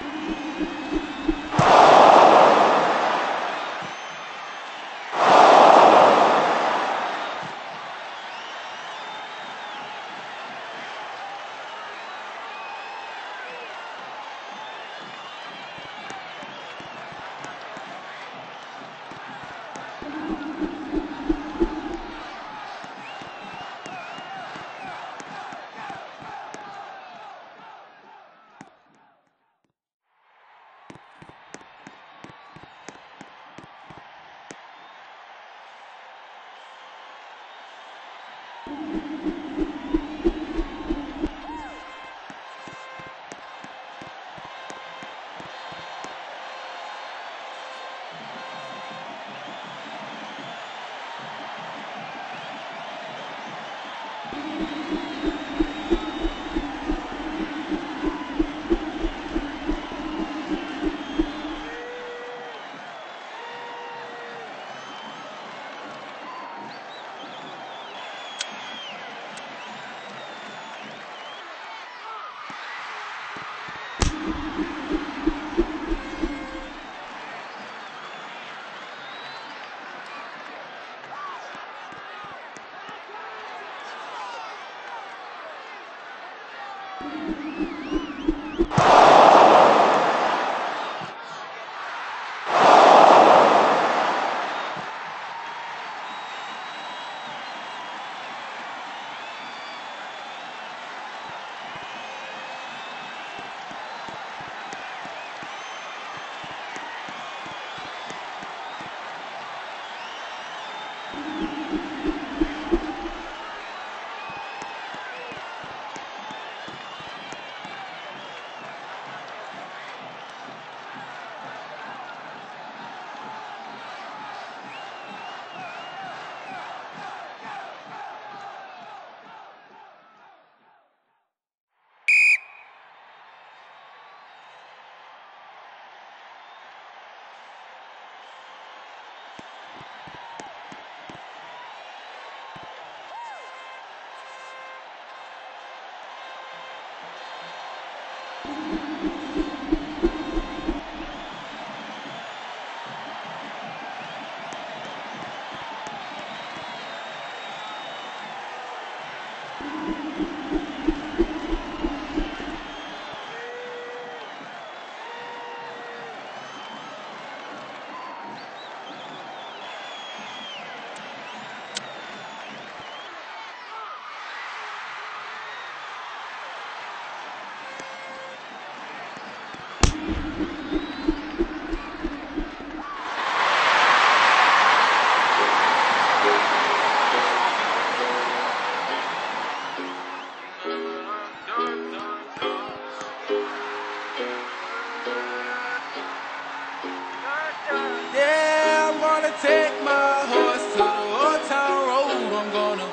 Take my horse to the old town road. I'm gonna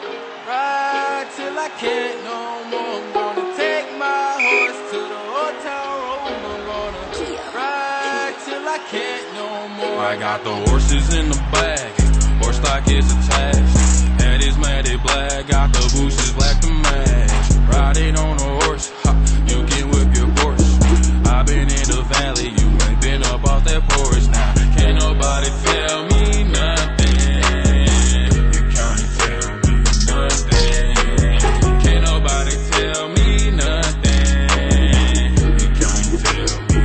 ride till I can't no more. I'm gonna take my horse to the old town road. I'm gonna ride till I can't no more. I got the horses in the bag, horse stock is attached. Head is matted black, got the bushes black to match. Riding on a horse, ha, you can whip your horse. I've been in the valley, you ain't been up off that porch. Now can't nobody tell me nothing. You can't tell me nothing. Can't nobody tell me nothing. You can't tell me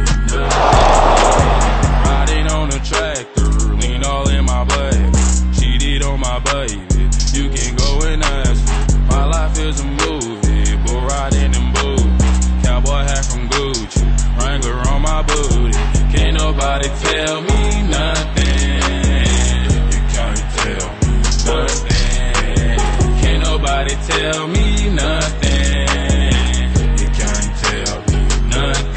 nothing. Riding on a tractor, lean all in my blood. Cheated on my baby, you can go and ask her. My life is a movie, bull riding in boots. Cowboy hat from Gucci, Wrangler on my booty. Can't nobody tell me nothing. You can't tell me nothing. Can't nobody tell me nothing. You can't tell me nothing.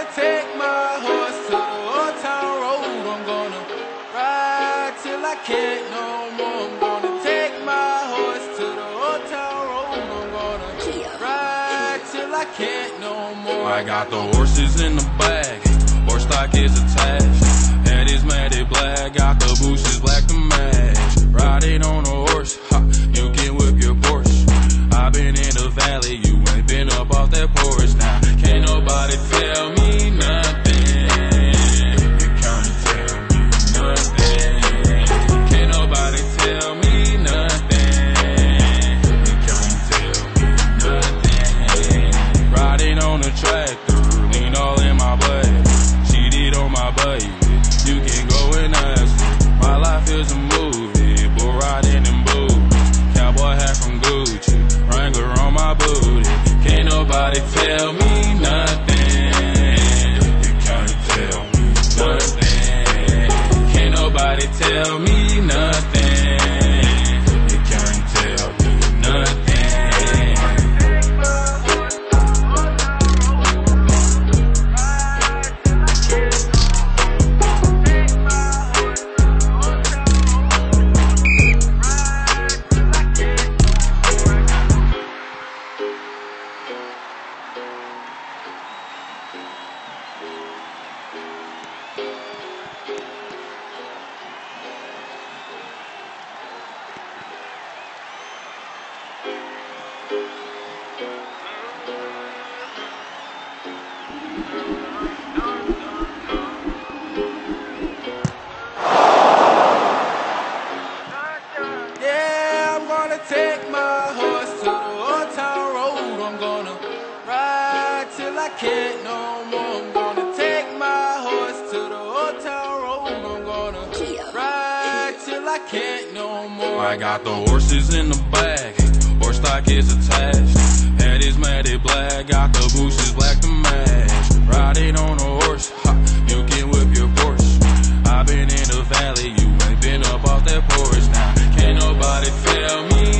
gonna take my horse to the old town road. I'm gonna ride till I can't no more. I'm gonna take my horse to the old town road. I'm gonna ride till I can't no more. I got the horses in the bag, horse stock is attached. Head is matted black, got the bushes black to match. Riding on a horse, ha, you can whip your Porsche. I've been in the valley, you ain't been up off that porch. Now, can't nobody tell me nothing. You can't tell me nothing. Can't nobody tell me nothing. You can't tell me nothing. Riding on a tractor, lean all in my blood. Cheated on my baby, you can go and ask her. My life is a movie, bull riding in boots. Cowboy hat from Gucci, Wrangler on my booty. Can't nobody tell me nothing. You can't tell me nothing. Can't nobody tell me nothing. You can't tell me nothing. Yeah, I'm gonna take my horse to the old town road. I'm gonna ride till I can't no more. I'm gonna take my horse to the old town road. I'm gonna ride till I can't no more. I got the horses in the bag, horse stock is attached. Head is matted black, got the bushes black to match. Riding on a horse, ha, you can whip your Porsche. I've been in the valley, you ain't been up off that porch. Now, can't nobody tell me